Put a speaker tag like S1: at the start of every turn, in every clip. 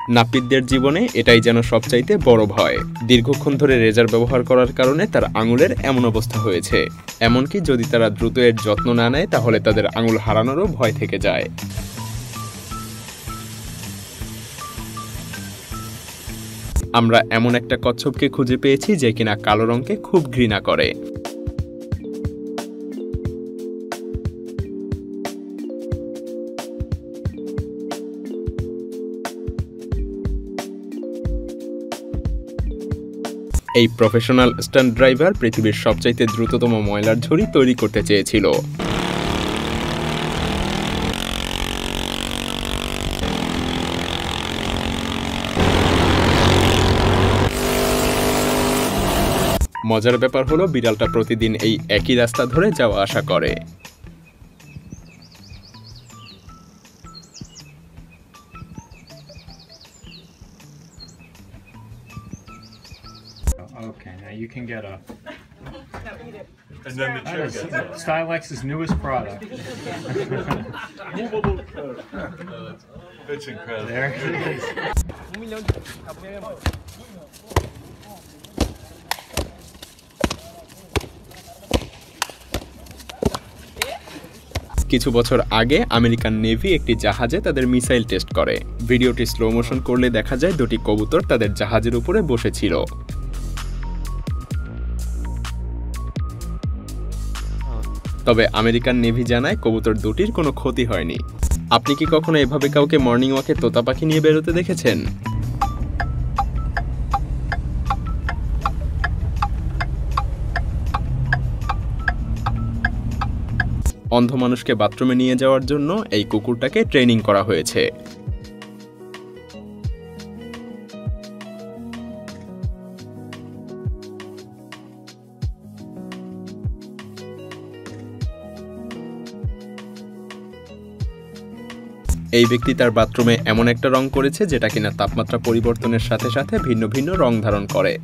S1: নাপিতদের জীবনে এটাই যেন সবচাইতে বড় ভয়। দীর্ঘক্ষণ ধরে রেজার ব্যবহার করার কারণে তার আঙুলের এমন অবস্থা হয়েছে। এমনকি যদি তারা দ্রুত এর যত্ন না নেয় তাহলে তাদের আঙুল হারানোরও ভয় থেকে যায়। আমরা এমন একটা কচ্ছপকে খুঁজে পেয়েছি যে কিনা কালো রঙকে খুব ঘৃণা করে। এই প্রফেশনাল স্টান্ট ড্রাইভার পৃথিবীর সবচাইতে দ্রুততম ময়লার ঝুড়ি তৈরি করতে চেয়েছিল। মজার ব্যাপার হলো বিড়ালটা প্রতিদিন এই একই রাস্তা ধরে যাওয়া আসা করে।
S2: Okay, now you can get a. And then the chair gets Stylex's newest product. It's incredible. There it is.
S1: কিছু বছর আগে আমেরিকান নেভি একটি জাহাজে তাদের মিসাইল টেস্ট করে। ভিডিওটি স্লো মোশন করলে দেখা যায় দুটি কবুতর তাদের জাহাজের উপরে বসেছিল। তবে আমেরিকান নেভি জানায় কবুতর দুটির কোনো ক্ষতি হয়নি। আপনি কি কখনো এভাবে কাউকে মর্নিং ওয়াকে তোতা পাখি নিয়ে বেরোতে দেখেছেন? অন্ধ মানুষকে বাথরুমে নিয়ে যাওয়ার জন্য এই কুকুরটাকে ট্রেনিং করা হয়েছে। এই ব্যক্তি তার বাথরুমে এমন একটা রং করেছে যেটা কিনা তাপমাত্রা পরিবর্তনের সাথে সাথে ভিন্ন ভিন্ন রং ধারণ করে।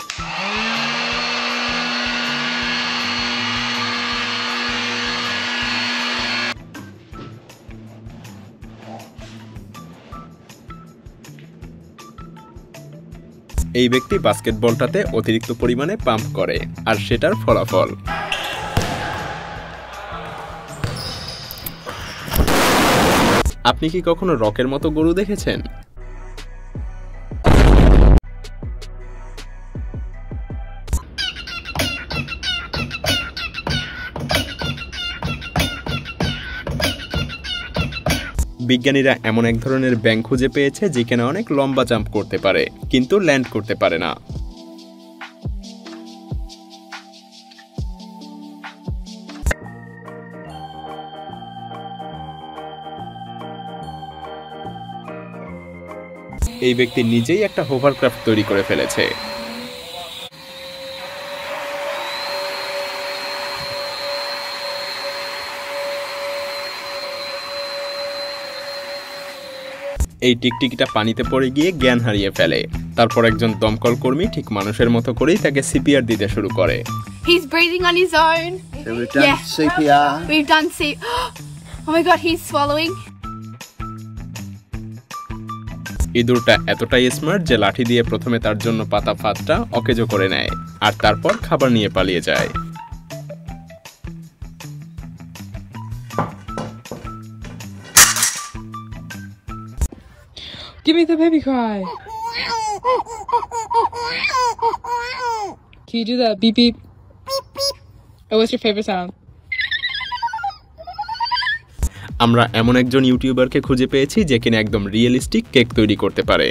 S1: এই ব্যক্তি বাস্কেটবলটাতে অতিরিক্ত পরিমাণে পাম্প করে, আর সেটার ফলাফল আপনি কি কখনো রকের মতো গরু দেখেছেন? বিজ্ঞানীরা এমন এক ধরনের ব্যাঙ খুঁজে পেয়েছে যেখানে অনেক লম্বা জাম্প করতে পারে কিন্তু ল্যান্ড করতে পারে না। এই ব্যক্তি নিজেই একটা হোভারক্রাফট তৈরি করে ফেলেছে। এই টিকটিকিটা পানিতে পড়ে গিয়ে জ্ঞান হারিয়ে ফেলে। তারপর একজন দমকল কর্মী ঠিক মানুষের মতো করেই তাকে সিপিআর দিতে শুরু করে।
S3: He's breathing on his own.
S4: So we've done CPR.
S3: We've done Oh my god, he's swallowing.
S1: ইঁদুরটা এতটাই স্মার্ট যে লাঠি দিয়ে প্রথমে তার জন্য পাতা ফাতটা অকেজো করে নেয় আর তারপর খাবার নিয়ে পালিয়ে যায়।
S5: Give me the baby cry. Can you do that beep beep? Beep beep. Oh, what's your favorite sound?
S1: আমরা এমন একজন ইউটিউবারকে খুঁজে পেয়েছি যে কিনা একদম রিয়েলিস্টিক কেক তৈরি করতে পারে।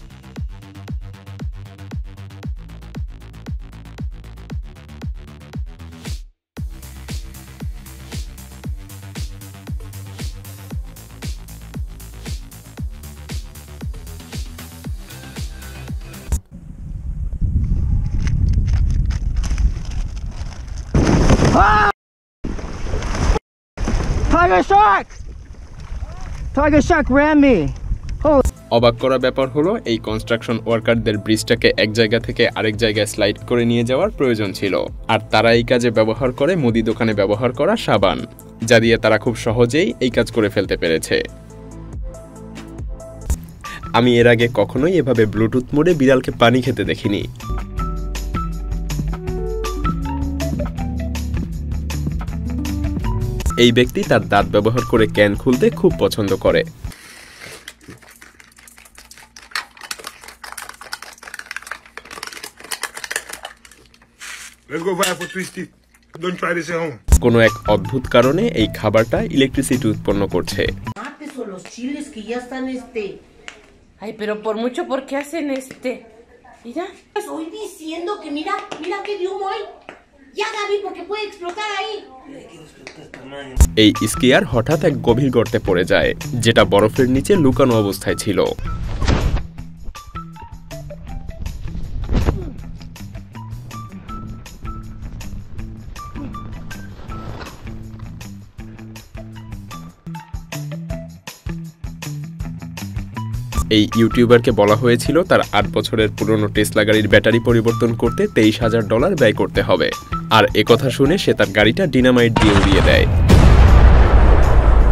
S4: Tiger shark ran me.
S1: অবাক করা ব্যাপার হলো এই কনস্ট্রাকশন ওয়ার্কারদের ব্রিজটাকে এক জায়গা থেকে আরেক জায়গায় স্লাইড করে নিয়ে যাওয়ার প্রয়োজন ছিল, আর তারা এই কাজে ব্যবহার করে মুদি দোকানে ব্যবহার করা সাবান, যা দিয়ে তারা খুব সহজেই এই কাজ করে ফেলতে পেরেছে। আমি এর আগে কখনোই এভাবে ব্লুটুথ মোডে বিড়ালকে পানি খেতে দেখিনি। এই ব্যক্তি তার দাঁত ব্যবহার করে ক্যান খুলতে খুব পছন্দ করে। কোনো এক অদ্ভুত কারণে এই খাবারটা ইলেকট্রিসিটি উৎপন্ন করছে।
S6: Ay, pero por mucho, ¿por qué hacen Mira. Estoy diciendo que mira que de humo hay. Ya, David, porque puede explotar ahí.
S1: এই স্কিয়ার হঠাৎ এক গভীর গর্তে পড়ে যায়, যেটা বরফের নিচে লুকানো অবস্থায় ছিল। এই ইউটিউবারকে বলা হয়েছিল তার 8 বছরের পুরনো টেসলা গাড়ির ব্যাটারি পরিবর্তন করতে $23,000 ব্যয় করতে হবে, আর একথা শুনে সে তার গাড়িটা ডিনামাইট দিয়ে উড়িয়ে দেয়।